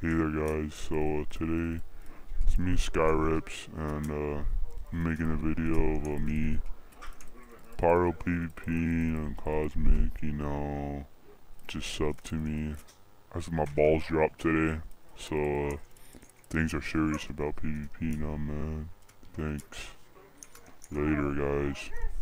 Hey there guys, so today it's me Skyrips and I'm making a video of me Pyro PvP and Cosmic, just sub to me. As my balls dropped today, so things are serious about PvP now, man. Thanks. Later guys.